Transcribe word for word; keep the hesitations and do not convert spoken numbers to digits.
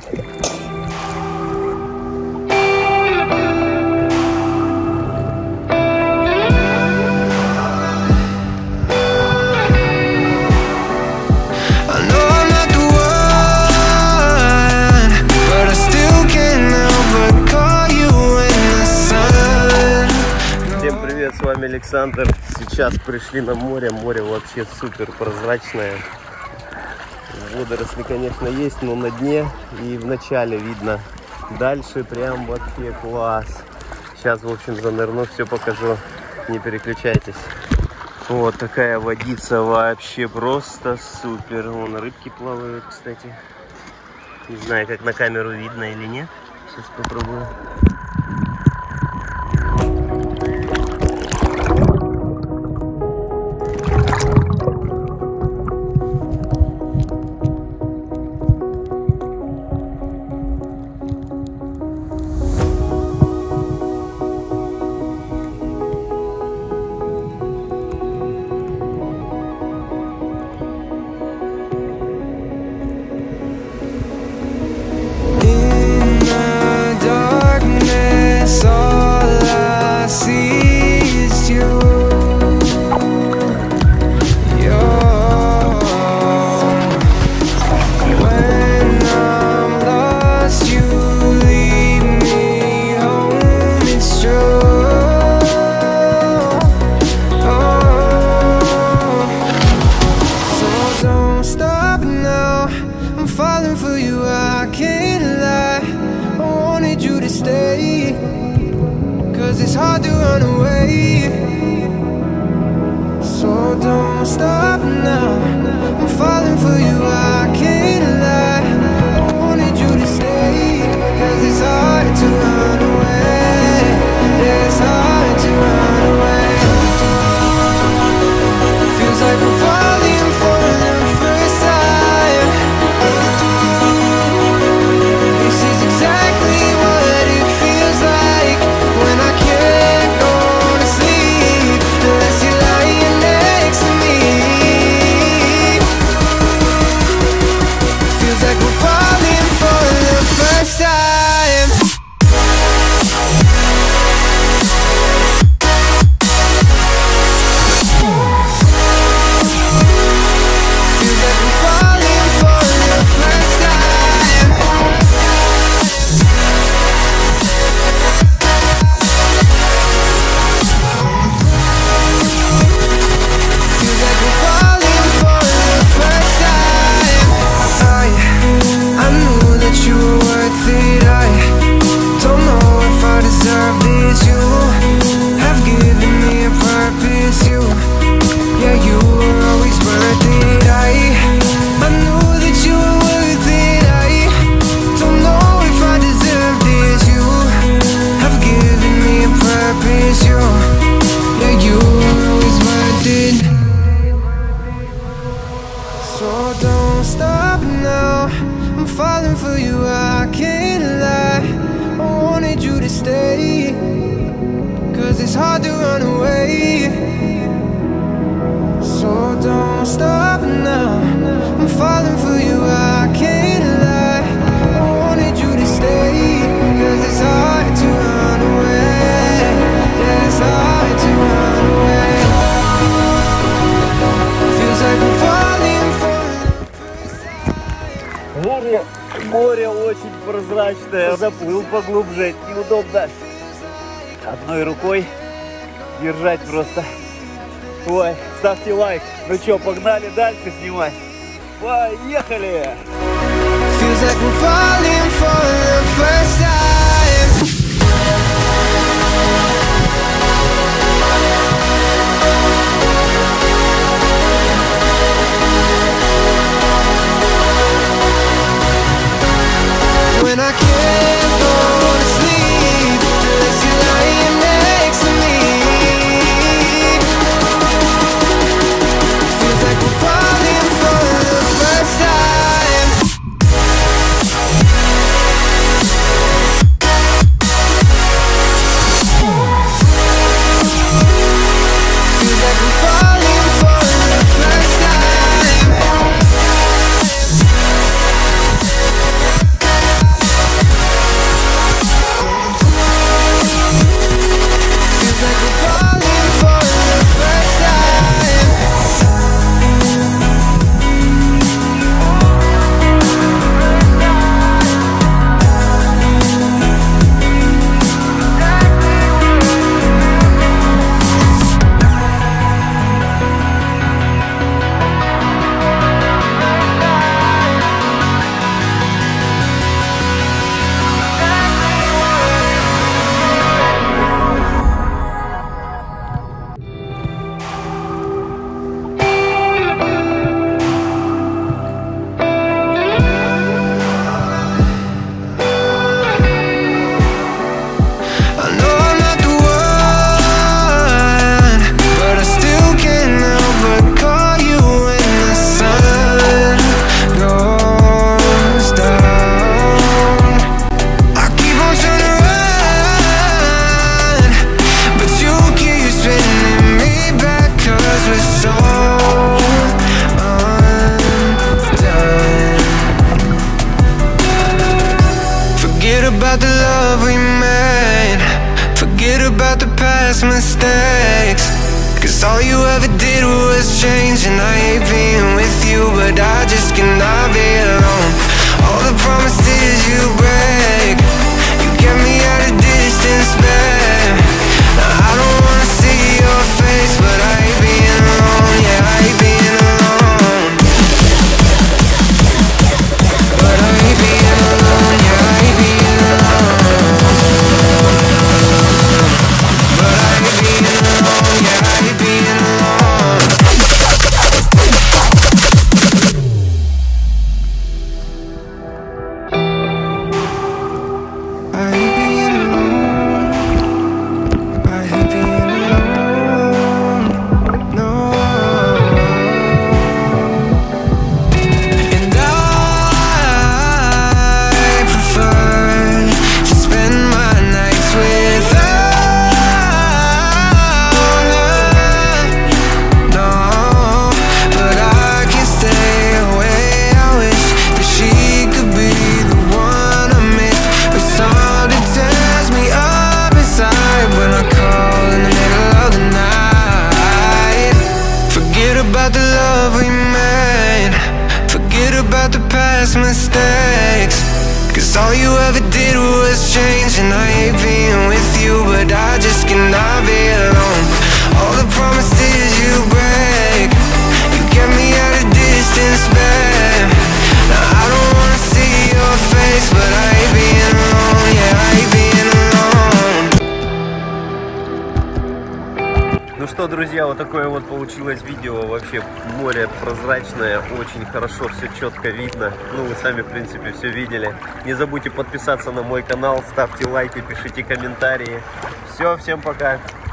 С вами Александр. Сейчас пришли на море. Море вообще супер прозрачное. Водоросли, конечно, есть, но на дне и в начале видно. Дальше прям вообще класс. Сейчас, в общем, занырну, все покажу. Не переключайтесь. Вот такая водица, вообще просто супер. Вон рыбки плавают, кстати. Не знаю, как на камеру видно или нет. Сейчас попробую. It's hard to run away, so don't stop now. I'm falling for you, I can't lie. I wanted you to stay, cause it's hard to run away. Yeah, it's hard to run away. Feels like we're falling for the first time. This is exactly what it feels like when I can't go to sleep unless you're lying next to me. Feels like we're falling for the first time. Feels like we're falling for the first time. Feels like we're falling for the first time. I, I knew that you were worth it. I don't know if I deserve this. You have given me a purpose. You, yeah, you were always worth it. I, I knew that you were worth it. I don't know if I deserve this. You have given me a purpose. You, yeah, you were always worth it. So don't stop now. I'm falling for you, I can't lie. I wanted you to stay, cause it's hard to run away. So don't stop now. I'm falling for you, I can't lie. I wanted you to stay, cause it's hard to run away. Yeah, it's hard to run away. Feels like we're falling for the first time. Море, море очень прозрачное. Заплыл поглубже, неудобно одной рукой держать просто. Ой, ставьте лайк. Ну что, погнали дальше снимать. Поехали! Feels like we're falling for the first time. When I can't go to sleep unless you're lying next to me. Feels like we're falling for the first time. Feels like we're falling for the first time. about the love we made. Forget about the past mistakes, cause all you ever did was change. And I hate being with you, but I just cannot be alone. All the promises you break, you kept me at a distance, babe. Now I don't wanna see your face, but I hate being alone. Yeah, I hate being alone. But I hate being alone. Yeah, I hate being alone. But I hate being alone. Yeah, I hate being alone. I hate being alone. I hate being alone. No. And I prefer to spend my nights without her. No, but I can't stay away. I wish that she could be the one I miss, but something tears me up inside when I call in the middle of the night. Forget about the love we made, forget about the past mistakes, cause all you ever did was change. And I hate being with you, but I just cannot be alone. All the promises you break, you kept me at a distance, babe. Now I don't wanna see your face, but I hate being alone. Yeah, I hate being alone. Ну что, друзья, вот такое вот получилось видео. Вообще море прозрачное, очень хорошо, все четко видно. Ну, вы сами, в принципе, все видели. Не забудьте подписаться на мой канал, ставьте лайки, пишите комментарии. Все, всем пока!